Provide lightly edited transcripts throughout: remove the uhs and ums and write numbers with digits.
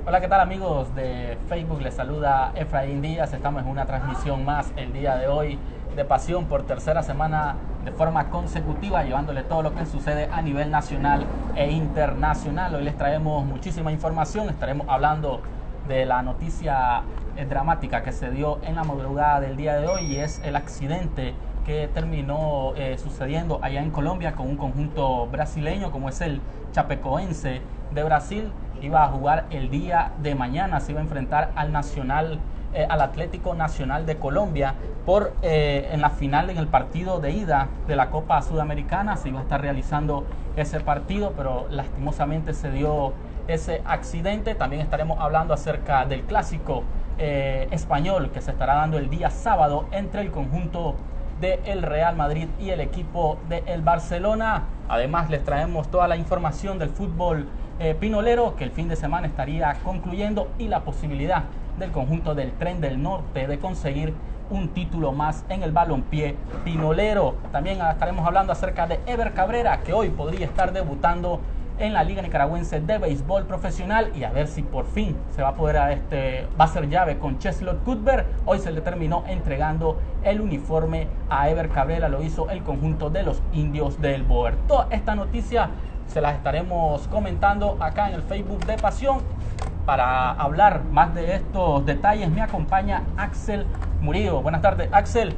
Hola, ¿qué tal amigos de Facebook? Les saluda Efraín Díaz. Estamos en una transmisión más el día de hoy de Pasión por tercera semana de forma consecutiva, llevándole todo lo que sucede a nivel nacional e internacional. Hoy les traemos muchísima información. Estaremos hablando de la noticia dramática que se dio en la madrugada del día de hoy, y es el accidente que terminó sucediendo allá en Colombia con un conjunto brasileño como es el Chapecoense de Brasil. Iba a jugar el día de mañana, se iba a enfrentar al Atlético Nacional de Colombia en la final, en el partido de ida de la Copa Sudamericana. Se iba a estar realizando ese partido, pero lastimosamente se dio ese accidente. También estaremos hablando acerca del clásico español que se estará dando el día sábado entre el conjunto del Real Madrid y el equipo del Barcelona. Además, les traemos toda la información del fútbol pinolero, que el fin de semana estaría concluyendo, y la posibilidad del conjunto del Tren del Norte de conseguir un título más en el balompié pinolero. También estaremos hablando acerca de Ever Cabrera, que hoy podría estar debutando en la Liga Nicaragüense de Béisbol Profesional, y a ver si por fin se va a poder va a ser llave con Cheslor Cuthbert. Hoy se le terminó entregando el uniforme a Ever Cabrera, lo hizo el conjunto de los Indios del Boer. Toda esta noticia se las estaremos comentando acá en el Facebook de Pasión. Para hablar más de estos detalles me acompaña Axel Murillo. Buenas tardes, Axel.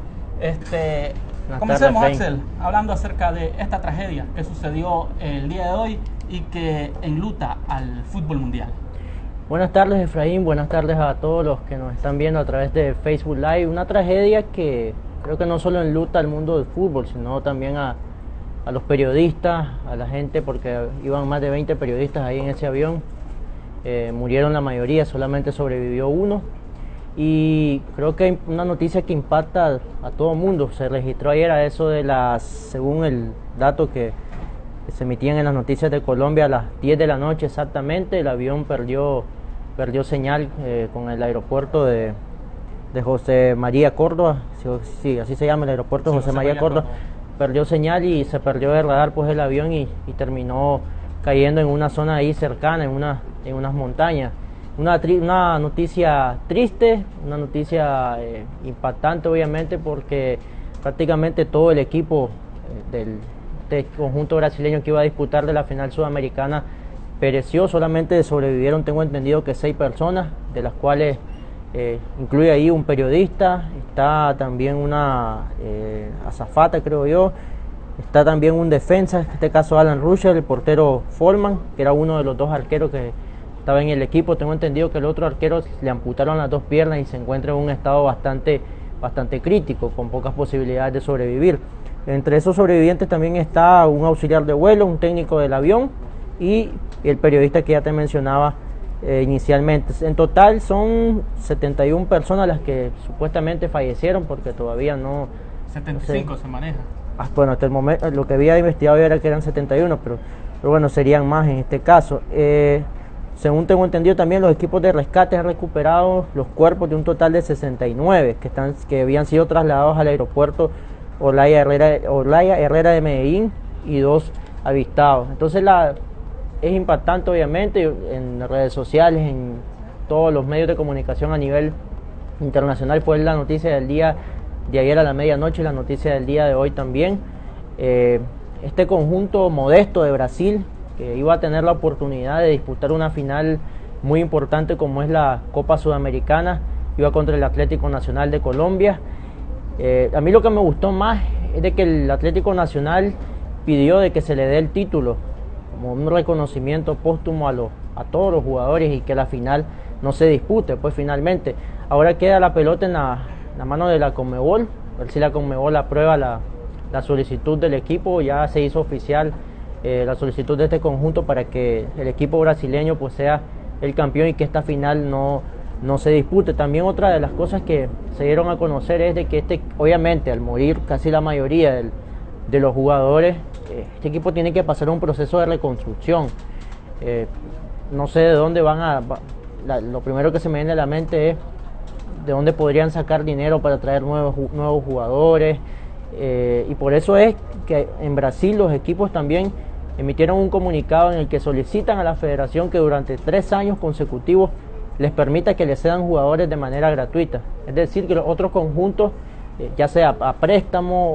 Comencemos, Axel, hablando acerca de esta tragedia que sucedió el día de hoy y que enluta al fútbol mundial. Buenas tardes, Efraín. Buenas tardes a todos los que nos están viendo a través de Facebook Live. Una tragedia que creo que no solo enluta al mundo del fútbol, sino también a los periodistas, a la gente, porque iban más de 20 periodistas ahí en ese avión. Murieron la mayoría, solamente sobrevivió uno. Y creo que hay una noticia que impacta a todo el mundo. Se registró ayer a eso de según el dato que se emitían en las noticias de Colombia, a las 10 de la noche exactamente, el avión perdió señal con el aeropuerto de José María Córdoba. Sí, así se llama el aeropuerto, sí, José María Córdoba. Perdió señal y se perdió de radar pues el avión y terminó cayendo en una zona ahí cercana, en unas montañas. Una noticia triste, una noticia impactante obviamente, porque prácticamente todo el equipo del conjunto brasileño que iba a disputar de la final sudamericana pereció. Solamente sobrevivieron, tengo entendido, que 6 personas, de las cuales incluye ahí un periodista, está también una azafata, creo yo, está también un defensa, en este caso Alan Russell, el portero Foreman, que era uno de los 2 arqueros que estaba en el equipo. Tengo entendido que el otro arquero le amputaron las 2 piernas y se encuentra en un estado bastante crítico, con pocas posibilidades de sobrevivir. Entre esos sobrevivientes también está un auxiliar de vuelo, un técnico del avión y el periodista que ya te mencionaba inicialmente. En total son 71 personas las que supuestamente fallecieron, porque todavía no... 75 se maneja. Bueno, hasta el momento lo que había investigado era que eran 71, pero bueno, serían más en este caso. Según tengo entendido, también los equipos de rescate han recuperado los cuerpos de un total de 69 que habían sido trasladados al aeropuerto Olaya Herrera de Medellín, y 2 avistados. Entonces es impactante obviamente en redes sociales, en todos los medios de comunicación a nivel internacional. Fue la noticia del día de ayer a la medianoche, la noticia del día de hoy también. Este conjunto modesto de Brasil, que iba a tener la oportunidad de disputar una final muy importante como es la Copa Sudamericana, iba contra el Atlético Nacional de Colombia. A mí lo que me gustó más es de que el Atlético Nacional pidió de que se le dé el título como un reconocimiento póstumo a todos los jugadores, y que la final no se dispute pues finalmente. Ahora queda la pelota en la mano de la Conmebol, a ver si la Conmebol aprueba la solicitud del equipo. Ya se hizo oficial la solicitud de este conjunto para que el equipo brasileño pues sea el campeón y que esta final no se dispute. También otra de las cosas que se dieron a conocer es de que obviamente al morir casi la mayoría de los jugadores, este equipo tiene que pasar un proceso de reconstrucción. No sé de dónde lo primero que se me viene a la mente es de dónde podrían sacar dinero para traer nuevos jugadores, y por eso es que en Brasil los equipos también emitieron un comunicado en el que solicitan a la federación que durante 3 años consecutivos les permita que les cedan jugadores de manera gratuita. Es decir, que los otros conjuntos, ya sea a préstamo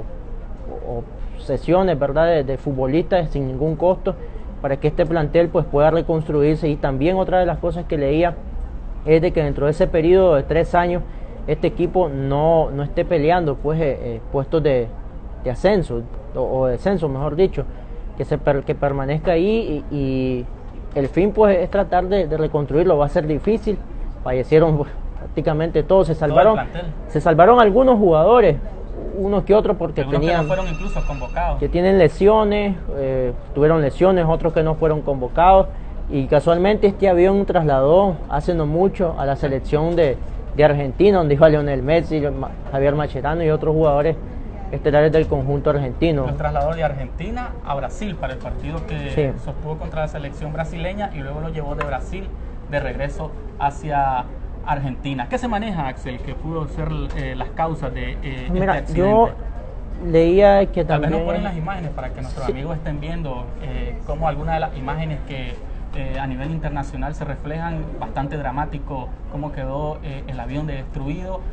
o sesiones, ¿verdad?, de futbolistas sin ningún costo, para que este plantel pues pueda reconstruirse. Y también otra de las cosas que leía es de que dentro de ese periodo de 3 años este equipo no esté peleando pues puestos de ascenso o descenso, mejor dicho, que permanezca ahí, y el fin pues es tratar de reconstruirlo. Va a ser difícil, fallecieron pues, prácticamente todos, se salvaron algunos jugadores, unos que otros porque algunos tenían, que no fueron incluso convocados, que tienen lesiones, tuvieron lesiones, otros que no fueron convocados, y casualmente este avión trasladó hace no mucho a la selección de Argentina, donde iba Lionel Messi, Javier Mascherano y otros jugadores estelares del conjunto argentino. Los trasladó de Argentina a Brasil para el partido que sostuvo contra la selección brasileña, y luego lo llevó de Brasil de regreso hacia Argentina. ¿Qué se maneja, Axel, que pudo ser las causas de este accidente? Yo leía que tal también... vez nos ponen las imágenes para que nuestros amigos estén viendo cómo algunas de las imágenes que a nivel internacional se reflejan, bastante dramático cómo quedó el avión destruido,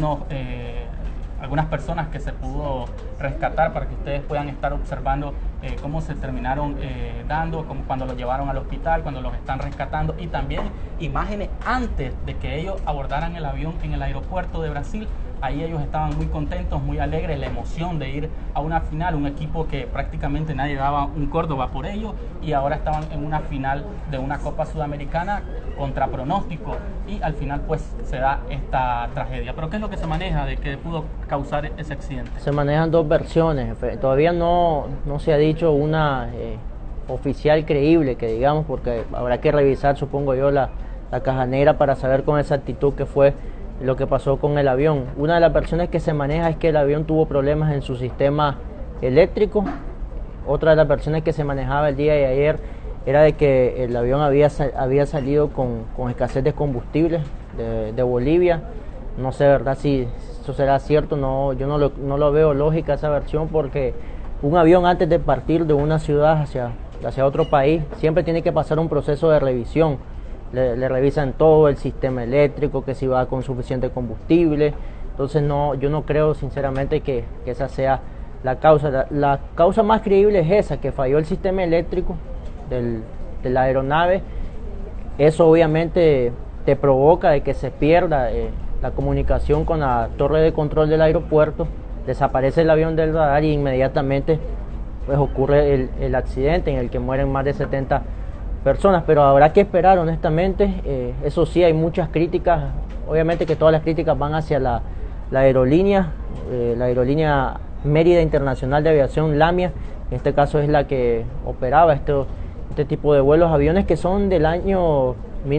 algunas personas que se pudo rescatar, para que ustedes puedan estar observando cómo se terminaron dando, como cuando los llevaron al hospital, cuando los están rescatando, y también imágenes antes de que ellos abordaran el avión en el aeropuerto de Brasil. Ahí ellos estaban muy contentos, muy alegres, la emoción de ir a una final, un equipo que prácticamente nadie daba un Córdoba por ellos, y ahora estaban en una final de una Copa Sudamericana contra pronóstico, y al final pues se da esta tragedia. Pero ¿qué es lo que se maneja de que pudo causar ese accidente? Se manejan dos versiones, todavía no se ha dicho una oficial creíble, que digamos, porque habrá que revisar, supongo yo, la caja negra para saber con exactitud qué fue lo que pasó con el avión. Una de las versiones que se maneja es que el avión tuvo problemas en su sistema eléctrico. Otra de las versiones que se manejaba el día de ayer era de que el avión había salido con escasez de combustible de Bolivia. No sé, verdad, si eso será cierto. Yo no lo veo lógica esa versión, porque un avión, antes de partir de una ciudad hacia otro país, siempre tiene que pasar un proceso de revisión. Le revisan todo el sistema eléctrico, que si va con suficiente combustible. Entonces yo no creo sinceramente que esa sea la causa. La causa más creíble es esa, que falló el sistema eléctrico de la aeronave. Eso obviamente te provoca de que se pierda la comunicación con la torre de control del aeropuerto, desaparece el avión del radar, y inmediatamente pues ocurre el accidente en el que mueren más de 70 personas. Pero habrá que esperar, honestamente. Eso sí, hay muchas críticas, obviamente que todas las críticas van hacia la aerolínea, la aerolínea Mérida Internacional de Aviación, LAMIA. En este caso es la que operaba este tipo de vuelos, aviones que son del año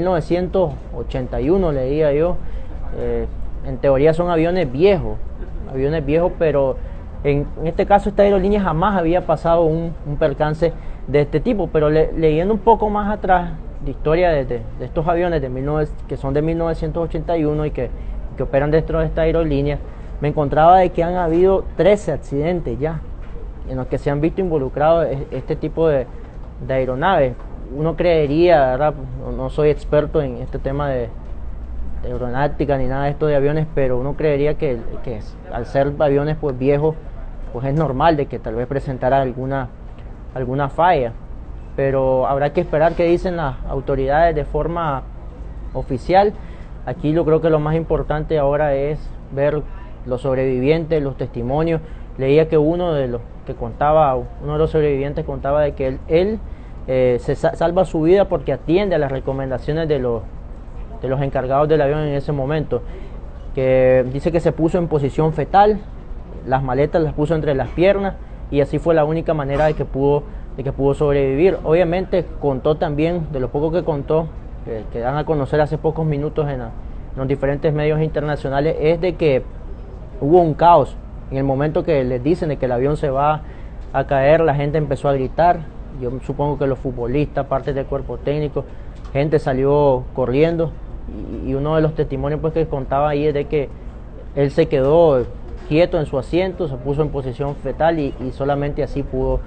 1981, leía yo. En teoría son aviones viejos, pero en este caso esta aerolínea jamás había pasado un percance de este tipo. Pero leyendo un poco más atrás de historia de estos aviones que son de 1981 y que operan dentro de esta aerolínea, me encontraba de que han habido 13 accidentes ya en los que se han visto involucrados este tipo de aeronaves. Uno creería, ¿verdad? No soy experto en este tema de aeronáutica ni nada de esto de aviones, pero uno creería que al ser aviones pues viejos, pues es normal de que tal vez presentara alguna falla. Pero habrá que esperar qué dicen las autoridades de forma oficial. Aquí yo creo que lo más importante ahora es ver los sobrevivientes, los testimonios. Leía que uno de los sobrevivientes contaba de que él se salva su vida porque atiende a las recomendaciones de los encargados del avión en ese momento, que dice que se puso en posición fetal, las maletas las puso entre las piernas, y así fue la única manera de que pudo sobrevivir. Obviamente contó también, de lo poco que contó, que dan a conocer hace pocos minutos en los diferentes medios internacionales, es de que hubo un caos. En el momento que les dicen de que el avión se va a caer, la gente empezó a gritar. Yo supongo que los futbolistas, parte del cuerpo técnico, gente salió corriendo, y uno de los testimonios pues que contaba ahí es de que él se quedó quieto en su asiento, se puso en posición fetal, y solamente así pudo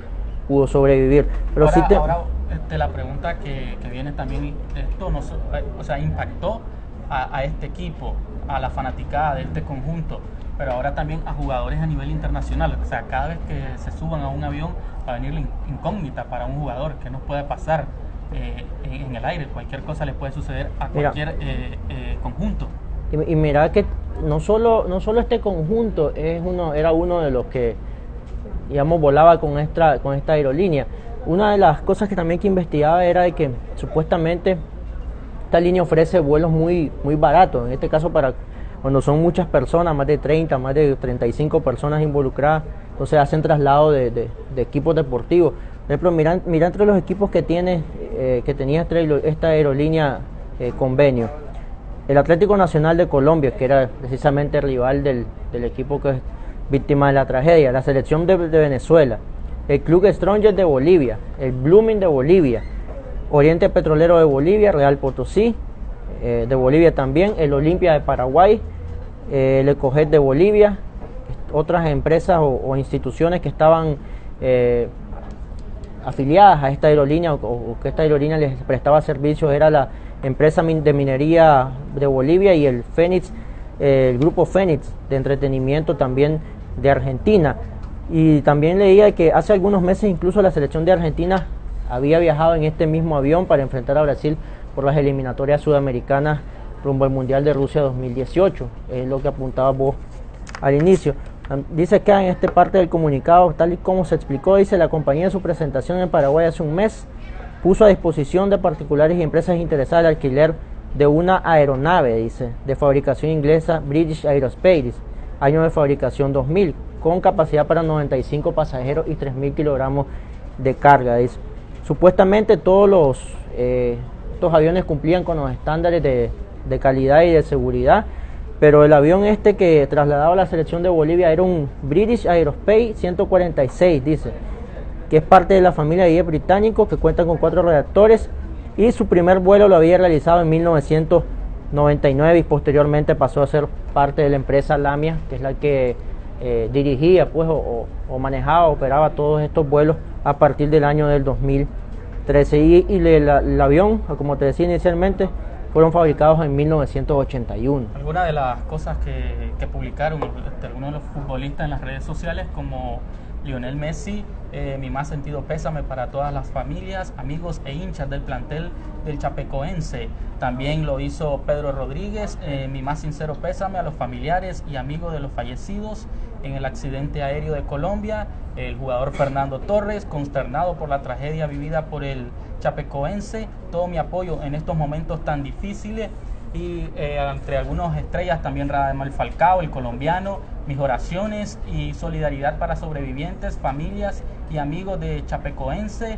pudo sobrevivir. Pero ahora la pregunta que viene también, esto no, o sea, impactó a este equipo, a la fanaticada de este conjunto, pero ahora también a jugadores a nivel internacional. O sea, cada vez que se suban a un avión va a venir la incógnita para un jugador, que nos puede pasar en el aire, cualquier cosa le puede suceder a cualquier conjunto. Y mira que no solo este conjunto era uno de los que, digamos, volaba con esta aerolínea. Una de las cosas que también que investigaba era de que supuestamente esta línea ofrece vuelos muy baratos, en este caso para cuando son muchas personas, más de 30, más de 35 personas involucradas, entonces hacen traslado de equipos deportivos. Por ejemplo, mira entre los equipos que tenía esta aerolínea convenio, el Atlético Nacional de Colombia, que era precisamente el rival del equipo que es víctima de la tragedia, la selección de Venezuela, el Club Strongest de Bolivia, el Blooming de Bolivia, Oriente Petrolero de Bolivia, Real Potosí de Bolivia también, el Olimpia de Paraguay, el Ecojet de Bolivia, otras empresas o instituciones que estaban afiliadas a esta aerolínea o que esta aerolínea les prestaba servicios, era la empresa de minería de Bolivia y el grupo Fénix de entretenimiento también de Argentina. Y también leía que hace algunos meses incluso la selección de Argentina había viajado en este mismo avión para enfrentar a Brasil por las eliminatorias sudamericanas rumbo al Mundial de Rusia 2018, es lo que apuntaba vos al inicio. Dice que en esta parte del comunicado, tal y como se explicó, dice: la compañía en su presentación en Paraguay hace un mes puso a disposición de particulares y empresas interesadas el alquiler de una aeronave, dice, de fabricación inglesa British Aerospace, año de fabricación 2000, con capacidad para 95 pasajeros y 3.000 kilogramos de carga, dice. Supuestamente todos estos aviones cumplían con los estándares de calidad y de seguridad, pero el avión que trasladaba a la selección de Bolivia era un British Aerospace 146, dice, que es parte de la familia de británicos, que cuenta con 4 reactores, y su primer vuelo lo había realizado en 1999 y posteriormente pasó a ser parte de la empresa Lamia, que es la que dirigía pues o manejaba, operaba todos estos vuelos a partir del año del 2013, y el avión, como te decía inicialmente, fueron fabricados en 1981. Algunas de las cosas que publicaron algunos de los futbolistas en las redes sociales, como Lionel Messi, mi más sentido pésame para todas las familias, amigos e hinchas del plantel del Chapecoense. También lo hizo Pedro Rodríguez, mi más sincero pésame a los familiares y amigos de los fallecidos en el accidente aéreo de Colombia. El jugador Fernando Torres, consternado por la tragedia vivida por el Chapecoense, todo mi apoyo en estos momentos tan difíciles. Y entre algunas estrellas también Radamel Falcao, el colombiano, mis oraciones y solidaridad para sobrevivientes, familias y amigos de Chapecoense,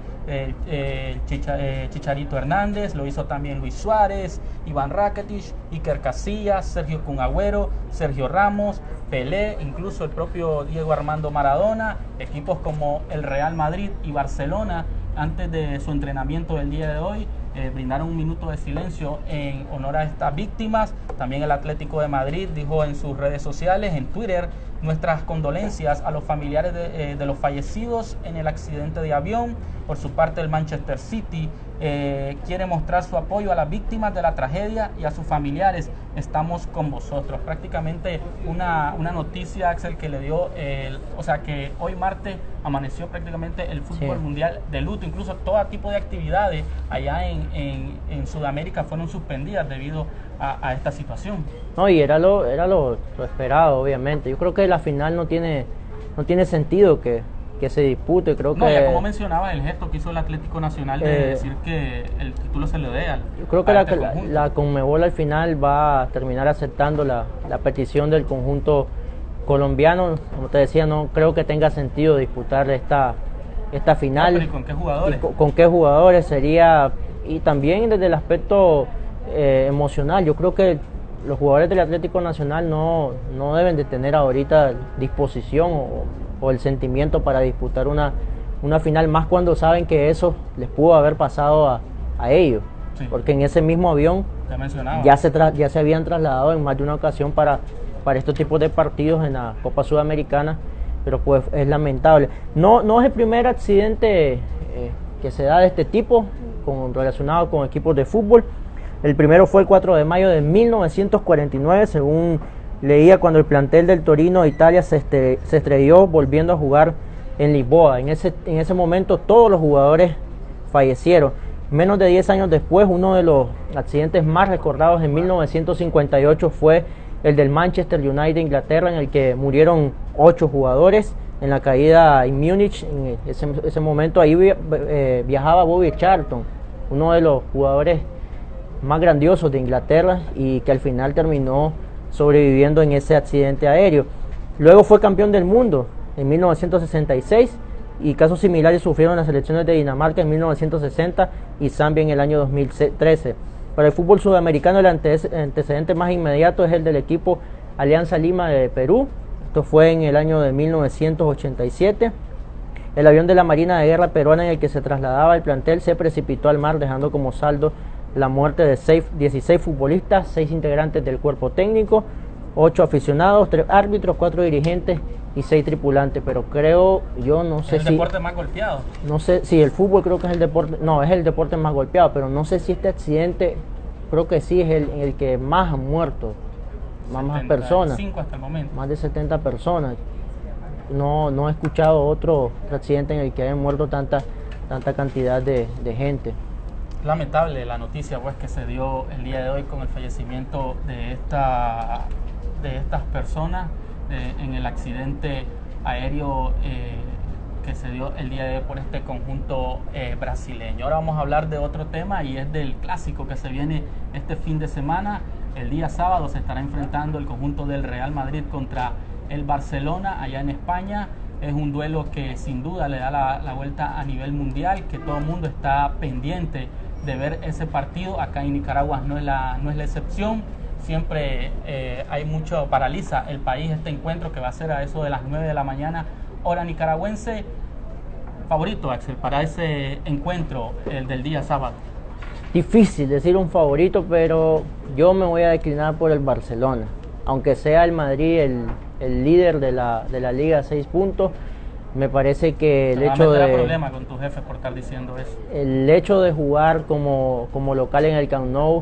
Chicharito Hernández, lo hizo también Luis Suárez, Iván Rakitic, Iker Casillas, Sergio Kun Agüero, Sergio Ramos, Pelé, incluso el propio Diego Armando Maradona. Equipos como el Real Madrid y Barcelona, antes de su entrenamiento del día de hoy, brindaron un minuto de silencio en honor a estas víctimas. También el Atlético de Madrid dijo en sus redes sociales, en Twitter: nuestras condolencias a los familiares de los fallecidos en el accidente de avión. Por su parte, el Manchester City quiere mostrar su apoyo a las víctimas de la tragedia y a sus familiares. Estamos con vosotros. Prácticamente una noticia, Axel, que le dio, o sea, que hoy martes amaneció prácticamente el fútbol mundial de luto. Incluso todo tipo de actividades allá en Sudamérica fueron suspendidas debido a esta situación. No, y era lo esperado, obviamente. Yo creo que la final no tiene sentido que se dispute. Creo no, ya como mencionaba, el gesto que hizo el Atlético Nacional de decir que el título se le dé al. Yo creo que la Conmebol al final va a terminar aceptando la petición del conjunto colombiano. Como te decía, no creo que tenga sentido disputar esta final. No, ¿y con qué jugadores? ¿Con qué jugadores sería? Y también desde el aspecto emocional, yo creo que los jugadores del Atlético Nacional no deben de tener ahorita disposición o el sentimiento para disputar una final, más cuando saben que eso les pudo haber pasado a ellos, sí. Porque en ese mismo avión ya se habían trasladado en más de una ocasión para estos tipos de partidos en la Copa Sudamericana, pero pues es lamentable. No es el primer accidente que se da de este tipo relacionado con equipos de fútbol. El primero fue el 4 de mayo de 1949, según leía, cuando el plantel del Torino de Italia se estrelló volviendo a jugar en Lisboa. En ese momento todos los jugadores fallecieron. Menos de 10 años después, uno de los accidentes más recordados en 1958 fue el del Manchester United de Inglaterra, en el que murieron 8 jugadores en la caída en Múnich. En ese momento ahí viajaba Bobby Charlton, uno de los jugadores más grandiosos de Inglaterra, y que al final terminó sobreviviendo en ese accidente aéreo. Luego fue campeón del mundo en 1966, y casos similares sufrieron las selecciones de Dinamarca en 1960 y Zambia en el año 2013. Para el fútbol sudamericano, el antecedente más inmediato es el del equipo Alianza Lima de Perú. Esto fue en el año de 1987. El avión de la Marina de Guerra peruana en el que se trasladaba el plantel se precipitó al mar, dejando como saldo la muerte de 16 futbolistas, 6 integrantes del cuerpo técnico, 8 aficionados, 3 árbitros, 4 dirigentes y 6 tripulantes. Pero creo, yo no sé si... ¿Es el deporte más golpeado? No sé si el fútbol, creo que es el deporte... No, es el deporte más golpeado, pero no sé si este accidente, creo que sí es el que más han muerto. Más personas. Hasta el momento. Más de 70 personas. No he escuchado otro accidente en el que hayan muerto tanta cantidad de gente. Lamentable la noticia pues que se dio el día de hoy con el fallecimiento de estas personas en el accidente aéreo que se dio el día de hoy por este conjunto brasileño. Ahora vamos a hablar de otro tema, y es del clásico que se viene este fin de semana. El día sábado se estará enfrentando el conjunto del Real Madrid contra el Barcelona allá en España. Es un duelo que sin duda le da la vuelta a nivel mundial, que todo el mundo está pendiente de ver ese partido. Acá en Nicaragua no es la excepción. Siempre hay mucho, paraliza el país este encuentro, que va a ser a eso de las 9 de la mañana, hora nicaragüense. Favorito, Axel, para ese encuentro, el del día sábado. Difícil decir un favorito, pero yo me voy a declinar por el Barcelona. Aunque sea el Madrid el líder de la Liga a 6 puntos, me parece que el hecho de... problema con tu jefe por estar diciendo eso. El hecho de jugar como local en el Camp Nou,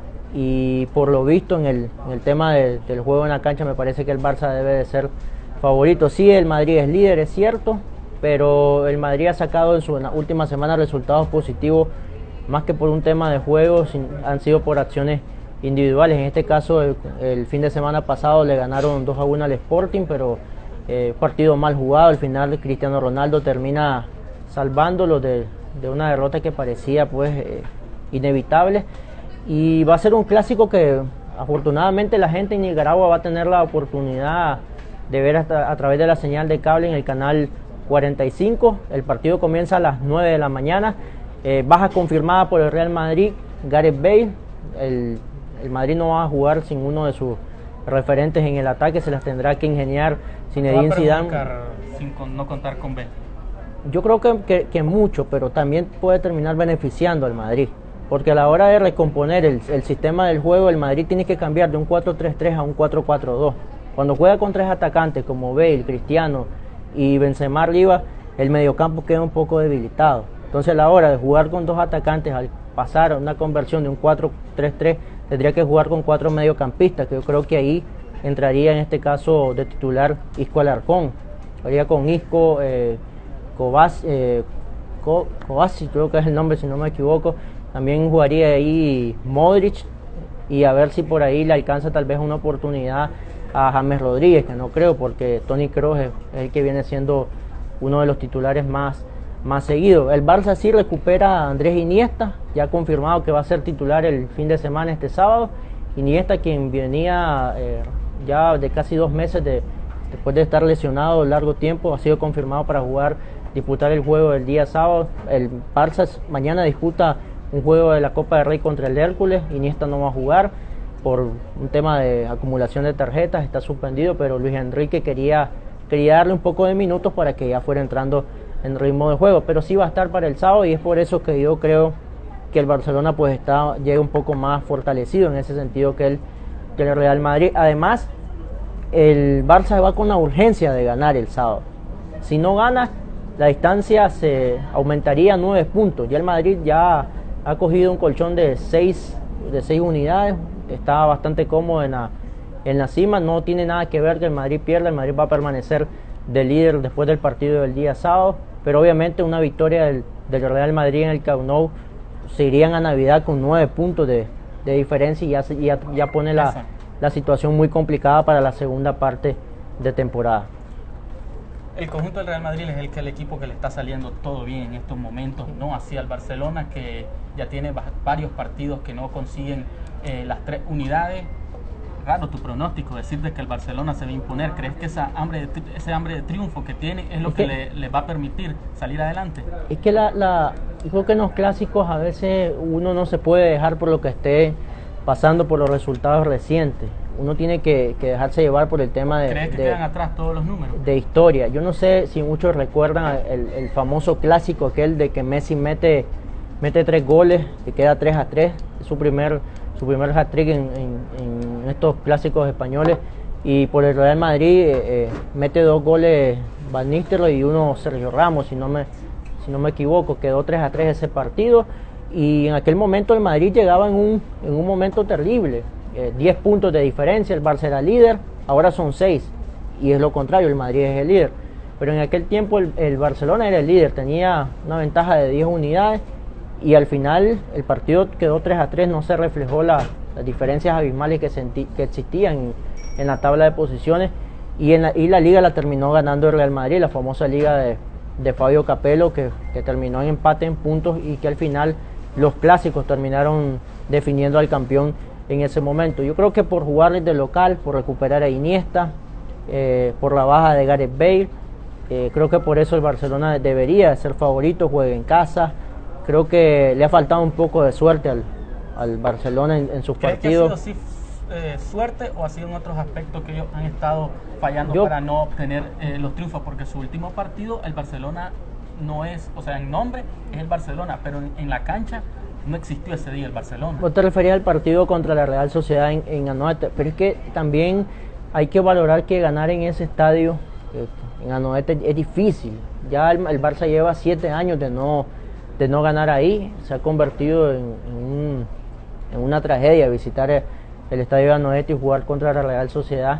y por lo visto en el tema del juego en la cancha, me parece que el Barça debe de ser favorito. Sí, el Madrid es líder, es cierto, pero el Madrid ha sacado en su última semana resultados positivos, más que por un tema de juego, han sido por acciones individuales. En este caso, el fin de semana pasado le ganaron 2-1 al Sporting, pero partido mal jugado. Al final Cristiano Ronaldo termina salvándolo de una derrota que parecía pues inevitable, y va a ser un clásico que afortunadamente la gente en Nicaragua va a tener la oportunidad de ver a través de la señal de cable en el canal 45. El partido comienza a las 9 de la mañana. Baja confirmada por el Real Madrid, Gareth Bale. El Madrid no va a jugar sin uno de sus referentes en el ataque, se las tendrá que ingeniar Zinedine Zidane. Sin no contar con Bale. Yo creo que mucho, pero también puede terminar beneficiando al Madrid, porque a la hora de recomponer el sistema del juego, el Madrid tiene que cambiar de un 4-3-3 a un 4-4-2. Cuando juega con 3 atacantes como Bale, Cristiano y Benzema arriba, el mediocampo queda un poco debilitado. Entonces a la hora de jugar con 2 atacantes, al pasar a una conversión de un 4-3-3, tendría que jugar con 4 mediocampistas, que yo creo que ahí entraría en este caso de titular Isco Alarcón. Haría con Isco, Kovacic, creo que es el nombre si no me equivoco. También jugaría ahí Modric, y a ver si por ahí le alcanza tal vez una oportunidad a James Rodríguez, que no creo, porque Toni Kroos es el que viene siendo uno de los titulares más seguidos. El Barça sí recupera a Andrés Iniesta, ya confirmado que va a ser titular el fin de semana este sábado. Iniesta, quien venía ya de casi 2 meses después de estar lesionado largo tiempo, ha sido confirmado para disputar el juego del día sábado. El Barça mañana disputa un juego de la Copa del Rey contra el Hércules. Iniesta no va a jugar por un tema de acumulación de tarjetas, está suspendido, pero Luis Enrique quería darle un poco de minutos para que ya fuera entrando en ritmo de juego, pero sí va a estar para el sábado, y es por eso que yo creo que el Barcelona pues llega un poco más fortalecido en ese sentido que el Real Madrid. Además, el Barça va con la urgencia de ganar el sábado. Si no gana, la distancia se aumentaría a 9 puntos. Ya el Madrid ya ha cogido un colchón de 6 unidades, está bastante cómodo en la cima, no tiene nada que ver que el Madrid pierda, el Madrid va a permanecer de líder después del partido del día sábado, pero obviamente una victoria del Real Madrid en el Camp Nou se irían a Navidad con 9 puntos de diferencia y ya pone la situación muy complicada para la segunda parte de temporada. El conjunto del Real Madrid es el equipo que le está saliendo todo bien en estos momentos, no así al Barcelona, que ya tiene varios partidos que no consiguen las 3 unidades. Raro tu pronóstico, decirte que el Barcelona se va a imponer. ¿Crees que ese hambre de triunfo que tiene es lo que le va a permitir salir adelante? Es que yo creo que en los clásicos a veces uno no se puede dejar por lo que esté pasando por los resultados recientes. Uno tiene que dejarse llevar por el tema de... ¿Crees que quedan atrás todos los números? De historia. Yo no sé si muchos recuerdan el famoso clásico aquel de que Messi mete 3 goles, que queda 3-3, su primer hat-trick en estos clásicos españoles, y por el Real Madrid mete 2 goles Van Nistelrooy y uno Sergio Ramos, si no me equivoco. Quedó 3-3 ese partido, y en aquel momento el Madrid llegaba en un momento terrible, 10 puntos de diferencia, el Barça era líder, ahora son 6, y es lo contrario, el Madrid es el líder, pero en aquel tiempo el Barcelona era el líder, tenía una ventaja de 10 unidades, y al final el partido quedó 3-3, no se reflejó las diferencias abismales que existían en la tabla de posiciones, y la liga la terminó ganando el Real Madrid, la famosa liga de Fabio Capello, que terminó en empate en puntos, y que al final los clásicos terminaron definiendo al campeón en ese momento. Yo creo que por jugar de local, por recuperar a Iniesta, por la baja de Gareth Bale, creo que por eso el Barcelona debería ser favorito, juega en casa. Creo que le ha faltado un poco de suerte al Barcelona en sus partidos. ¿Crees que ha sido suerte o ha sido en otros aspectos que ellos han estado fallando para no obtener los triunfos? Porque su último partido, el Barcelona no es, o sea, en nombre es el Barcelona, pero en la cancha no existió ese día el Barcelona. Vos te referías al partido contra la Real Sociedad en Anoeta, pero es que también hay que valorar que ganar en ese estadio, en Anoeta, es difícil. Ya el Barça lleva 7 años de no ganar ahí, se ha convertido en una tragedia visitar el estadio de Anoeta y jugar contra la Real Sociedad,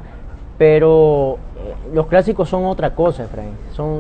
pero los clásicos son otra cosa, Efraín,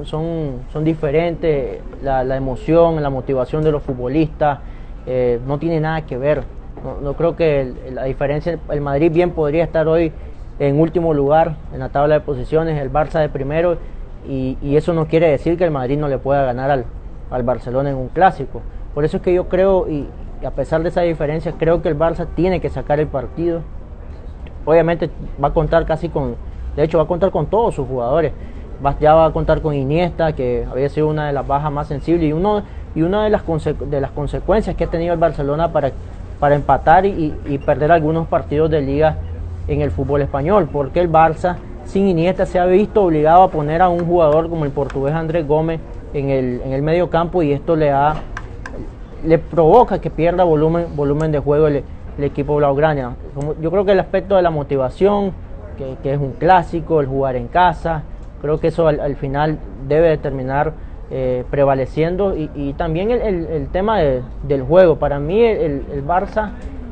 son diferentes, la emoción, la motivación de los futbolistas, no tiene nada que ver. No creo que la diferencia, el Madrid bien podría estar hoy en último lugar en la tabla de posiciones, el Barça de primero, y eso no quiere decir que el Madrid no le pueda ganar al Barcelona en un clásico. Por eso es que yo creo, y a pesar de esa diferencia, creo que el Barça tiene que sacar el partido. Obviamente va a contar va a contar con todos sus jugadores. Ya va a contar con Iniesta, que había sido una de las bajas más sensibles, y una de las consecuencias que ha tenido el Barcelona para empatar y perder algunos partidos de liga en el fútbol español, porque el Barça sin Iniesta se ha visto obligado a poner a un jugador como el portugués Andrés Gómez en el medio campo, y esto le provoca que pierda volumen de juego el equipo blaugrana. Yo creo que el aspecto de la motivación, que es un clásico, el jugar en casa, creo que eso al final debe terminar prevaleciendo, y también el tema del juego. Para mí el Barça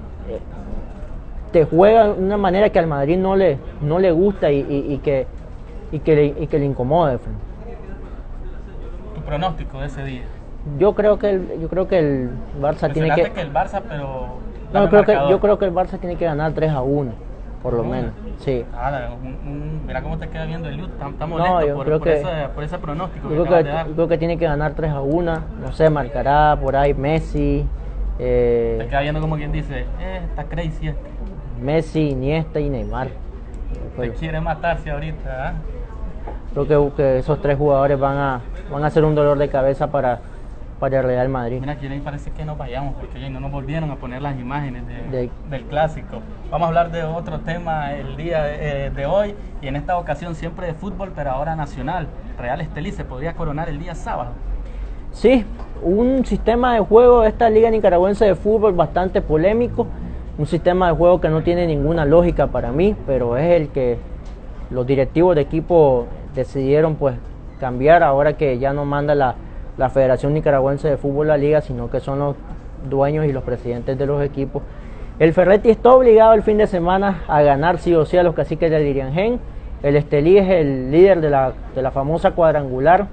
te juega de una manera que al Madrid no le gusta y que le incomoda. ¿Tu pronóstico de ese día? Yo creo que el Barça tiene que... el Barça, pero... No, yo creo que el Barça tiene que ganar 3-1, por lo menos. Sí. Mira cómo te queda viendo el Luz, está molesto por ese pronóstico. Yo creo que tiene que ganar 3-1, no sé, marcará por ahí Messi. Te queda viendo como quien dice, está crazy este. Messi, Iniesta y Neymar. Te quiere matarse ahorita, ¿eh? Creo que esos 3 jugadores van a ser un dolor de cabeza para el Real Madrid. Mira, aquí parece que nos vayamos porque ya no nos volvieron a poner las imágenes del clásico. Vamos a hablar de otro tema el día de hoy, y en esta ocasión siempre de fútbol, pero ahora nacional. Real Estelí se podría coronar el día sábado. Sí, un sistema de juego de esta Liga Nicaragüense de Fútbol bastante polémico, un sistema de juego que no tiene ninguna lógica para mí, pero es el que los directivos de equipo decidieron pues cambiar ahora que ya no manda la Federación Nicaragüense de Fútbol la liga, sino que son los dueños y los presidentes de los equipos. El Ferretti está obligado el fin de semana a ganar sí o sí a los Caciques del Diriangén. El Estelí es el líder de la famosa cuadrangular.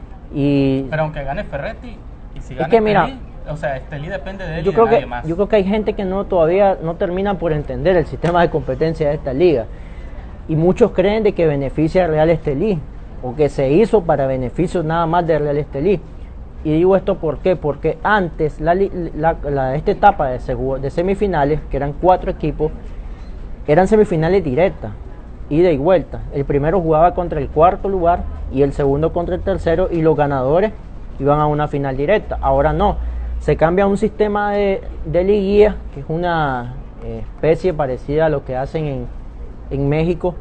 Pero aunque gane Ferretti y si gana Estelí, o sea, Estelí depende de él y de nadie más. Yo creo que hay gente que todavía no termina por entender el sistema de competencia de esta liga. Y muchos creen de que beneficia al Real Estelí, o que se hizo para beneficio nada más del Real Estelí. Y digo esto ¿por qué? Porque antes esta etapa de semifinales, que eran 4 equipos, eran semifinales directas, ida y vuelta. El primero jugaba contra el cuarto lugar y el segundo contra el tercero, y los ganadores iban a una final directa. Ahora no, se cambia a un sistema de liguilla, que es una especie parecida a lo que hacen en México,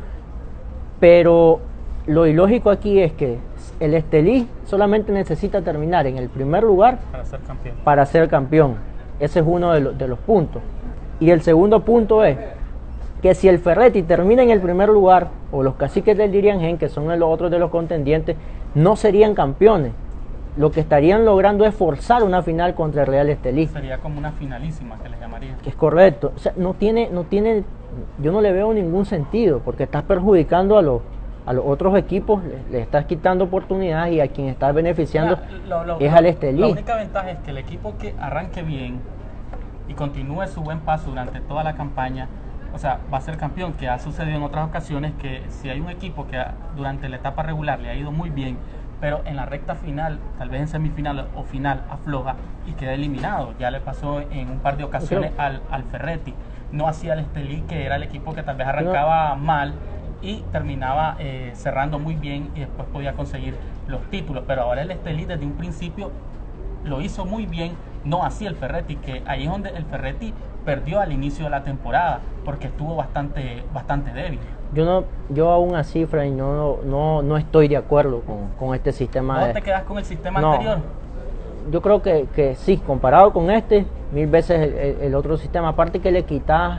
pero lo ilógico aquí es que el Estelí solamente necesita terminar en el primer lugar para ser campeón. Ese es uno de los puntos. Y el segundo punto es que si el Ferretti termina en el primer lugar, o los Caciques del Diriangén, que son los otros de los contendientes, no serían campeones. Lo que estarían logrando es forzar una final contra el Real Estelí. Sería como una finalísima, que les llamaría. Es correcto. O sea, no tiene, yo no le veo ningún sentido, porque estás perjudicando a los otros equipos, le estás quitando oportunidades, y a quien estás beneficiando es al Estelí. La única ventaja es que el equipo que arranque bien y continúe su buen paso durante toda la campaña, o sea, va a ser campeón, que ha sucedido en otras ocasiones, que si hay un equipo que durante la etapa regular le ha ido muy bien, pero en la recta final, tal vez en semifinal o final, afloja y queda eliminado. Ya le pasó en un par de ocasiones al Ferretti. No hacía el Estelí, que era el equipo que tal vez arrancaba mal y terminaba cerrando muy bien, y después podía conseguir los títulos. Pero ahora el Estelí desde un principio lo hizo muy bien, no así el Ferretti, que ahí es donde el Ferretti perdió al inicio de la temporada, porque estuvo bastante débil. Yo aún así, Fray, no estoy de acuerdo con este sistema. ¿No te quedas con el sistema anterior? Yo creo que sí, comparado con este, 1000 veces el otro sistema. Aparte que le quitas,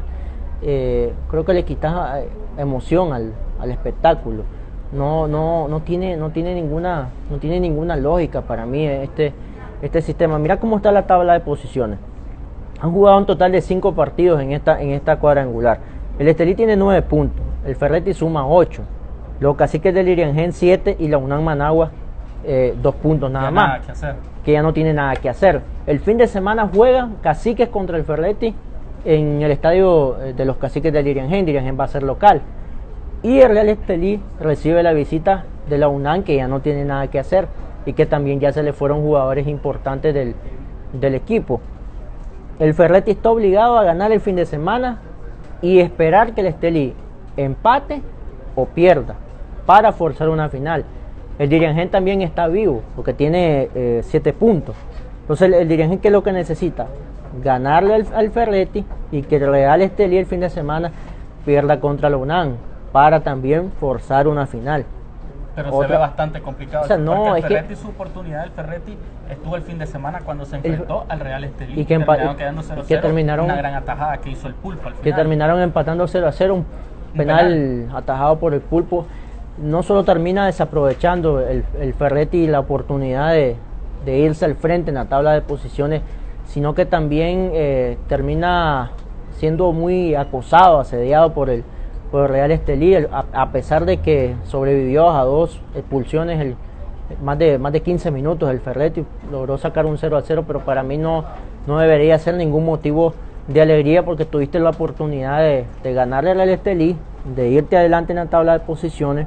creo que le quitas emoción al espectáculo. No tiene ninguna lógica para mí este sistema. Mira cómo está la tabla de posiciones. Han jugado un total de 5 partidos en esta cuadrangular. El Estelí tiene 9 puntos, el Ferretti suma 8, los Caciques del Diriangén 7 y la UNAM Managua 2 puntos nada más, que ya no tiene nada que hacer. El fin de semana juegan Caciques contra el Ferretti en el estadio de los Caciques del Diriangén. Diriangén va a ser local, y el Real Estelí recibe la visita de la UNAM, que ya no tiene nada que hacer y que también ya se le fueron jugadores importantes del equipo. El Ferretti está obligado a ganar el fin de semana y esperar que el Estelí empate o pierda para forzar una final. El Diriangén también está vivo, porque tiene 7 puntos. Entonces el Diriangén, ¿qué es lo que necesita? Ganarle al Ferretti, y que el Real Estelí el fin de semana pierda contra la UNAM para también forzar una final. Pero se ve bastante complicado. O sea, no, el Ferretti, su oportunidad del Ferretti estuvo el fin de semana cuando se enfrentó al Real Estelí, y que terminaron quedando 0-0, una gran atajada que hizo el Pulpo al final. Que terminaron empatando 0-0, un penal atajado por el Pulpo. No solo termina desaprovechando el Ferretti la oportunidad de irse al frente en la tabla de posiciones, sino que también termina siendo muy acosado, asediado por el Real Estelí, a pesar de que sobrevivió a 2 expulsiones, más de 15 minutos. El Ferretti logró sacar un 0-0, pero para mí no debería ser ningún motivo de alegría, porque tuviste la oportunidad de ganarle al Real Estelí, de irte adelante en la tabla de posiciones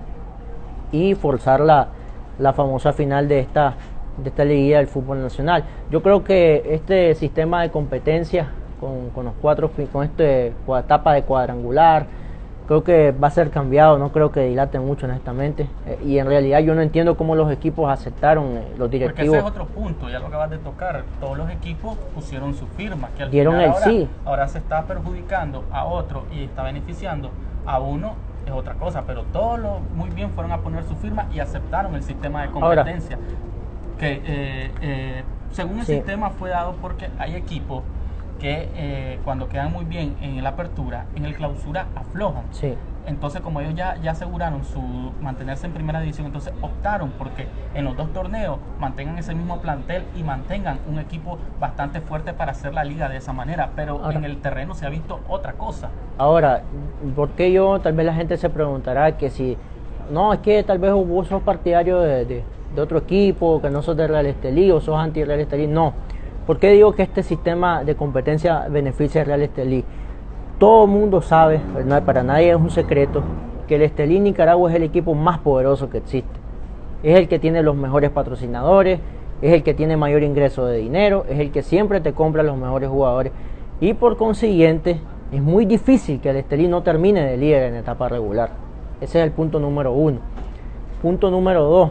y forzar la famosa final de esta liguilla del fútbol nacional. Yo creo que este sistema de competencia con los 4, con esta etapa de cuadrangular, creo que va a ser cambiado. No creo que dilate mucho, honestamente, y en realidad yo no entiendo cómo los equipos aceptaron, los directivos. Porque ese es otro punto, ya lo acabas de tocar. Todos los equipos pusieron su firma, que al dieron final el sí. Ahora se está perjudicando a otro y está beneficiando a uno, es otra cosa, pero todos muy bien fueron a poner su firma y aceptaron el sistema de competencia. Ahora, que según el sistema fue dado porque hay equipos que cuando quedan muy bien en la apertura, en el clausura aflojan. Sí. entonces como ellos ya aseguraron su mantenerse en primera división, entonces optaron porque en los dos torneos mantengan ese mismo plantel y mantengan un equipo bastante fuerte para hacer la liga de esa manera, pero ahora, en el terreno se ha visto otra cosa. Ahora, ¿por qué tal vez la gente se preguntará que si, no, es que tal vez vos sos partidario de otro equipo, que no sos de Real Estelí o sos anti-Real Estelí? No. ¿Por qué digo que este sistema de competencia beneficia a Real Estelí? Todo el mundo sabe, para nadie es un secreto, que el Estelí Nicaragua es el equipo más poderoso que existe. Es el que tiene los mejores patrocinadores, es el que tiene mayor ingreso de dinero, es el que siempre te compra los mejores jugadores. Y por consiguiente, es muy difícil que el Estelí no termine de líder en etapa regular. Ese es el punto número 1. Punto número 2.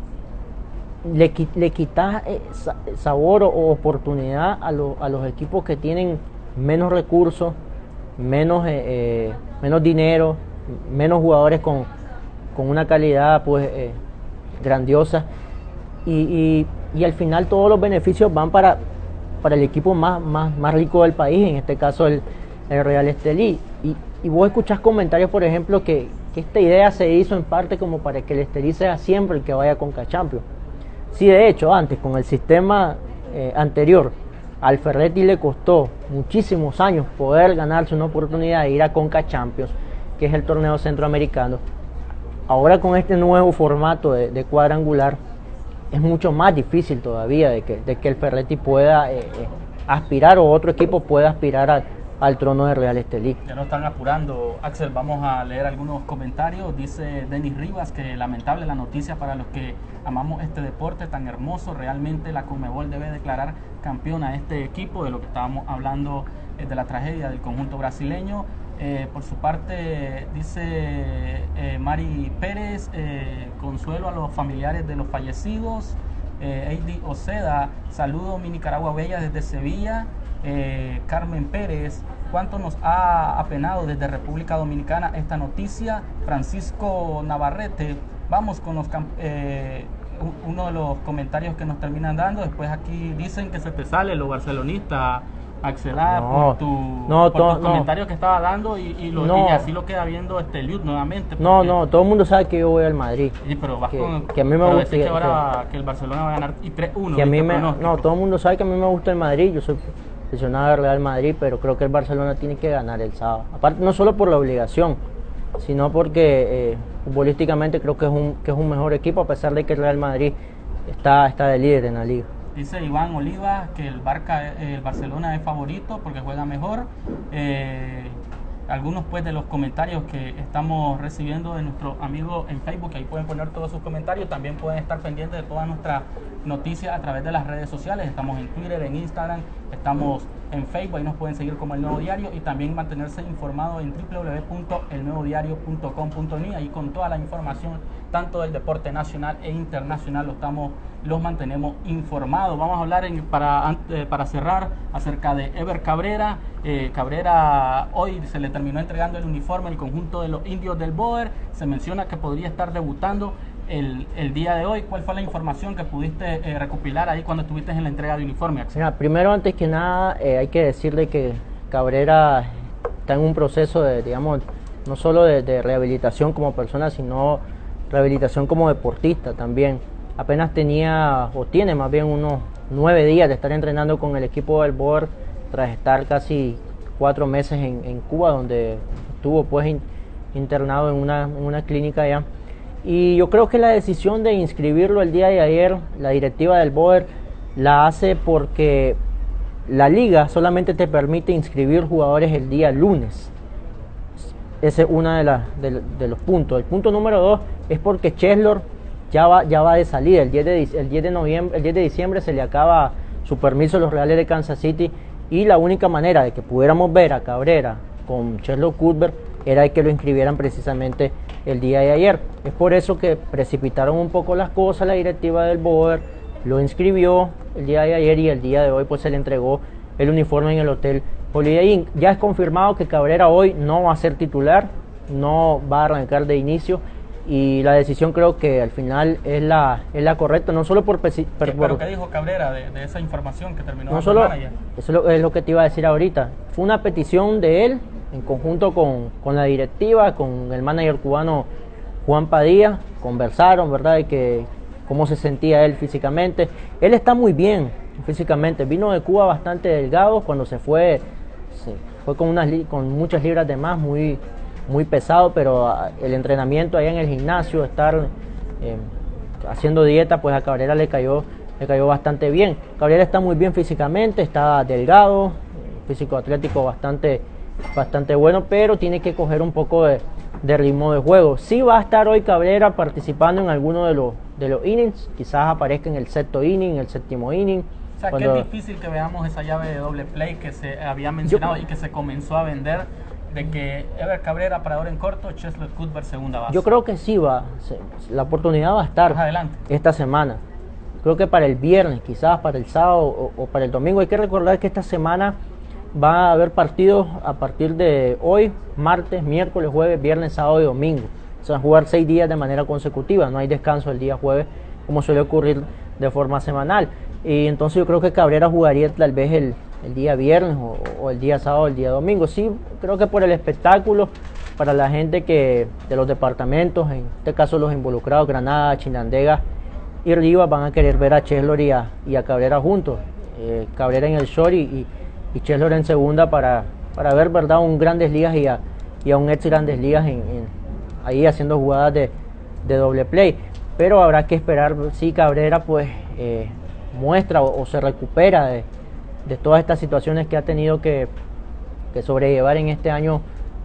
Le quitas sabor o oportunidad a los equipos que tienen menos recursos, menos dinero, menos jugadores con una calidad pues grandiosa, y al final todos los beneficios van para el equipo más rico del país, en este caso el Real Estelí. Y vos escuchás comentarios, por ejemplo, que esta idea se hizo en parte como para que el Estelí sea siempre el que vaya a Conca Champions. Sí, de hecho, antes, con el sistema anterior, al Ferretti le costó muchísimos años poder ganarse una oportunidad de ir a Conca Champions, que es el torneo centroamericano. Ahora con este nuevo formato de cuadrangular, es mucho más difícil todavía de que el Ferretti pueda aspirar, o otro equipo pueda aspirar al trono de Real Estelí. Ya nos están apurando, Axel, vamos a leer algunos comentarios. Dice Denis Rivas que lamentable la noticia para los que amamos este deporte tan hermoso. Realmente la Conmebol debe declarar campeón a este equipo, de lo que estábamos hablando, de la tragedia del conjunto brasileño. Por su parte dice Mari Pérez, consuelo a los familiares de los fallecidos. Heidi Oceda, saludo mi Nicaragua bella desde Sevilla. Carmen Pérez, cuánto nos ha apenado desde República Dominicana esta noticia. Francisco Navarrete, vamos con uno de los comentarios que nos terminan dando. Después aquí dicen que se te sale lo barcelonista, Axel, por tus comentarios que estaba dando y así lo queda viendo Liud nuevamente. Todo el mundo sabe que yo voy al Madrid. Sí, pero vas que a mí me gusta que ahora que el Barcelona va a ganar y 3-1. Todo el mundo sabe que a mí me gusta el Madrid. Yo soy aficionado al Real Madrid, pero creo que el Barcelona tiene que ganar el sábado. Aparte, no solo por la obligación, sino porque futbolísticamente creo que es un mejor equipo, a pesar de que el Real Madrid está de líder en la liga. Dice Iván Oliva que el Barcelona es favorito porque juega mejor. Algunos pues de los comentarios que estamos recibiendo de nuestros amigos en Facebook, ahí pueden poner todos sus comentarios. También pueden estar pendientes de todas nuestras noticias a través de las redes sociales. Estamos en Twitter, en Instagram, estamos en Facebook, ahí nos pueden seguir como El Nuevo Diario, y también mantenerse informados en www.elnuevodiario.com.ni, ahí con toda la información tanto del deporte nacional e internacional los mantenemos informados. Vamos a hablar para cerrar acerca de Ever Cabrera. Cabrera hoy se le terminó entregando el uniforme al conjunto de los indios del Boer. Se menciona que podría estar debutando el día de hoy. ¿Cuál fue la información que pudiste recopilar ahí cuando estuviste en la entrega de uniforme, Axel? Mira, primero, antes que nada, hay que decirle que Cabrera está en un proceso de, digamos, no solo de rehabilitación como persona, sino rehabilitación como deportista también. Apenas tiene más bien unos 9 días de estar entrenando con el equipo del Boer, tras estar casi 4 meses en Cuba, donde estuvo pues internado en una clínica allá. Y yo creo que la decisión de inscribirlo el día de ayer, la directiva del Boer la hace porque la liga solamente te permite inscribir jugadores el día lunes. Ese es uno de los puntos. El punto número 2 es porque Cheslor ya va de salida. El 10 de diciembre se le acaba su permiso a los Reales de Kansas City, y la única manera de que pudiéramos ver a Cabrera con Cheslor Cuthbert era de que lo inscribieran precisamente el día de ayer. Es por eso que precipitaron un poco las cosas. La directiva del Boer lo inscribió el día de ayer, y el día de hoy pues se le entregó el uniforme en el hotel Holiday Inn. Ya es confirmado que Cabrera hoy no va a ser titular, no va a arrancar de inicio, y la decisión creo que al final es la correcta, no solo por... ¿Pero qué dijo Cabrera de esa información que terminó? No solo, eso es lo que te iba a decir ahorita. Fue una petición de él en conjunto con la directiva, con el manager cubano Juan Padilla, conversaron, ¿verdad?, de que cómo se sentía él físicamente. Él está muy bien físicamente, vino de Cuba bastante delgado, cuando se fue con muchas libras de más, muy pesado, pero el entrenamiento allá en el gimnasio, estar haciendo dieta, pues a Cabrera le cayó bastante bien. Cabrera está muy bien físicamente, está delgado, físico atlético bastante bueno, pero tiene que coger un poco de ritmo de juego. Sí va a estar hoy Cabrera participando en alguno de los innings, quizás aparezca en el sexto inning, el séptimo inning. O sea, que es difícil que veamos esa llave de doble play que se había mencionado y que se comenzó a vender, de que Ever Cabrera parador en corto, Cheslor Cuthbert segunda base. Yo creo que sí la oportunidad va a estar más adelante esta semana. Creo que para el viernes, quizás para el sábado o para el domingo. Hay que recordar que esta semana va a haber partidos a partir de hoy, martes, miércoles, jueves, viernes, sábado y domingo. Se van a jugar 6 días de manera consecutiva, no hay descanso el día jueves como suele ocurrir de forma semanal. Y entonces yo creo que Cabrera jugaría tal vez el día viernes o el día sábado o el día domingo. Sí, creo que por el espectáculo, para la gente de los departamentos, en este caso los involucrados, Granada, Chinandega y Rivas, van a querer ver a Cheslor y a Cabrera juntos. Cabrera en el short y Cheslor en segunda para ver, ¿verdad?, un Grandes Ligas y a un ex Grandes Ligas ahí haciendo jugadas de doble play. Pero habrá que esperar si Cabrera pues muestra o se recupera de todas estas situaciones que ha tenido que sobrellevar en este año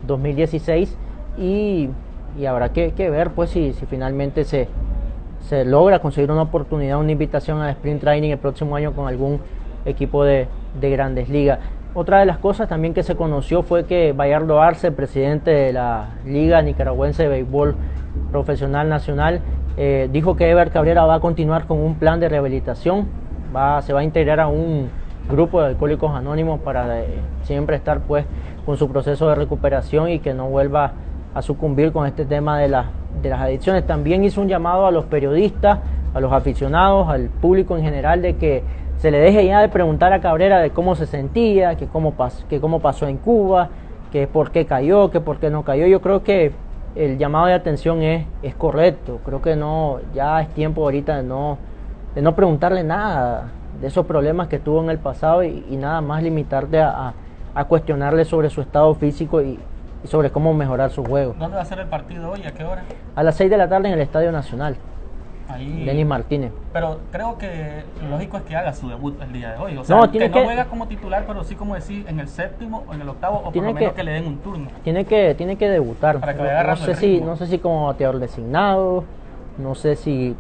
2016 y habrá que ver pues si finalmente se logra conseguir una oportunidad, una invitación a Sprint Training el próximo año con algún equipo de Grandes Ligas. Otra de las cosas también que se conoció fue que Bayardo Arce, presidente de la Liga Nicaragüense de Béisbol Profesional Nacional, dijo que Ever Cabrera va a continuar con un plan de rehabilitación, se va a integrar a un grupo de alcohólicos anónimos para siempre estar pues con su proceso de recuperación y que no vuelva a sucumbir con este tema de las adicciones. También hizo un llamado a los periodistas, a los aficionados, al público en general, de que se le deje ya de preguntar a Cabrera de cómo se sentía, que cómo pasó en Cuba, que por qué cayó, que por qué no cayó. Yo creo que el llamado de atención es correcto. Creo que ya es tiempo ahorita de no preguntarle nada de esos problemas que tuvo en el pasado y nada más limitarte a cuestionarle sobre su estado físico y sobre cómo mejorar su juego. ¿Dónde va a ser el partido hoy? ¿A qué hora? A las 6 de la tarde en el Estadio Nacional. Ahí. Denis Martínez. Pero creo que lo lógico es que haga su debut el día de hoy. O sea, no juega como titular, pero sí, como decir, en el séptimo o en el octavo, o por lo menos que le den un turno. Tiene que debutar. Para que vaya no sé si como bateador designado, no sé si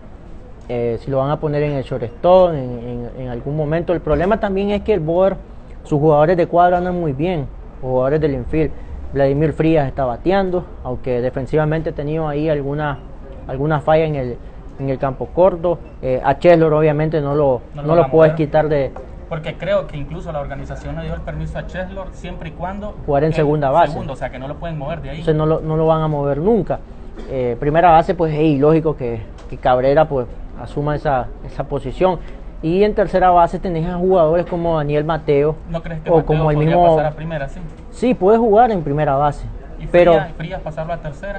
lo van a poner en el shortstop en algún momento. El problema también es que el Boer, sus jugadores de cuadro andan muy bien, jugadores del infield. Vladimir Frías está bateando, aunque defensivamente ha tenido ahí alguna falla en el campo corto. A Cheslor obviamente no lo puedes quitar de... Porque creo que incluso la organización le dio el permiso a Cheslor siempre y cuando... jugar en segunda base. O sea, que no lo pueden mover de ahí. Entonces no lo van a mover nunca. Primera base, pues es ilógico que Cabrera pues asuma esa posición. Y en tercera base tenés a jugadores como Daniel Mateo. ¿No crees que o Mateo como el podría mismo... pasar a primera, sí? Sí, puede jugar en primera base. ¿Y pero Frías pasarlo a tercera?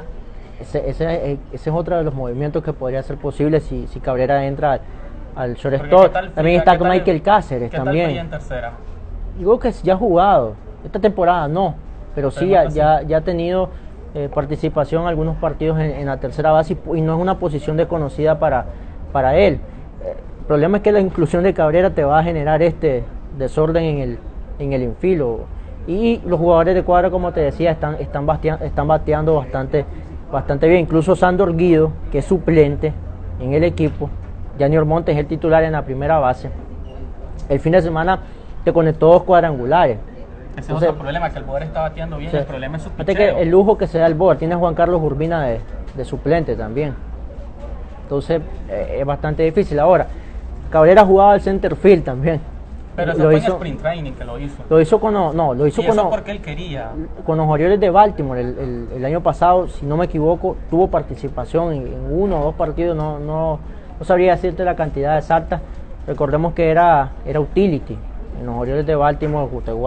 Ese es otro de los movimientos que podría ser posible si Cabrera entra al shortstop. También está con Michael Cáceres. ¿Qué también. Tal Frías en tercera? Digo que ya ha jugado. Esta temporada no, pero sí ya ha tenido participación en algunos partidos en la tercera base y no es una posición desconocida para él. El problema es que la inclusión de Cabrera te va a generar este desorden en el infilo. Y los jugadores de cuadra, como te decía, están bateando bastante bien. Incluso Sandor Guido, que es suplente en el equipo, Janior Montes es el titular en la primera base. El fin de semana te conectó 2 cuadrangulares. Ese es otro problema, que el Boer está bateando bien, el problema es su picheo. Que el lujo que se da el Boer, tiene a Juan Carlos Urbina de suplente también. Entonces es bastante difícil. Ahora, Cabrera jugaba al center field también. Pero eso fue en Sprint Training que lo hizo. Lo hizo eso porque él quería. Con los Orioles de Baltimore el año pasado, si no me equivoco, tuvo participación en 1 o 2 partidos, no sabría decirte la cantidad exacta. Recordemos que era utility. En los Orioles de Baltimore usted jugaba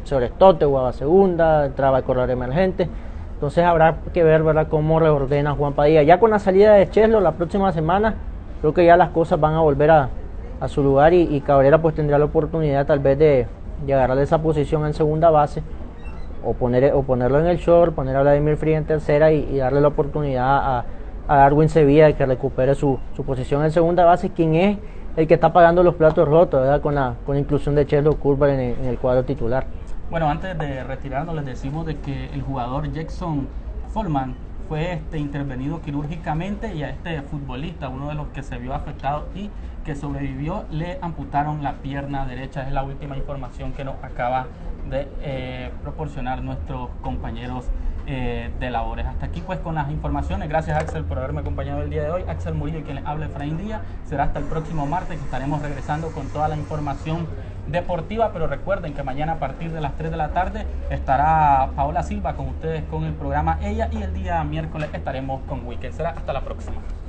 Sobrestote, jugaba segunda, entraba a correr emergente. Entonces habrá que ver, ¿verdad?, cómo reordena Juan Padilla. Ya con la salida de Cheslo la próxima semana, creo que ya las cosas van a volver a su lugar y Cabrera pues tendrá la oportunidad tal vez de agarrar esa posición en segunda base o ponerlo en el short, poner a Vladimir Frías en tercera y darle la oportunidad a Darwin Sevilla de que recupere su posición en segunda base, quien es el que está pagando los platos rotos, ¿verdad?, con la inclusión de Cheslo Curva en el cuadro titular. Bueno, antes de retirarnos les decimos de que el jugador Jackson Follman fue intervenido quirúrgicamente y a este futbolista, uno de los que se vio afectado y que sobrevivió, le amputaron la pierna derecha. Es la última información que nos acaba de proporcionar nuestros compañeros de labores. Hasta aquí pues con las informaciones. Gracias, Axel, por haberme acompañado el día de hoy. Axel Murillo, quien les habla, Efraín Díaz. Será hasta el próximo martes que estaremos regresando con toda la información deportiva, pero recuerden que mañana a partir de las 3 de la tarde estará Paola Silva con ustedes con el programa Ella, y el día miércoles estaremos con Weekend. Será hasta la próxima.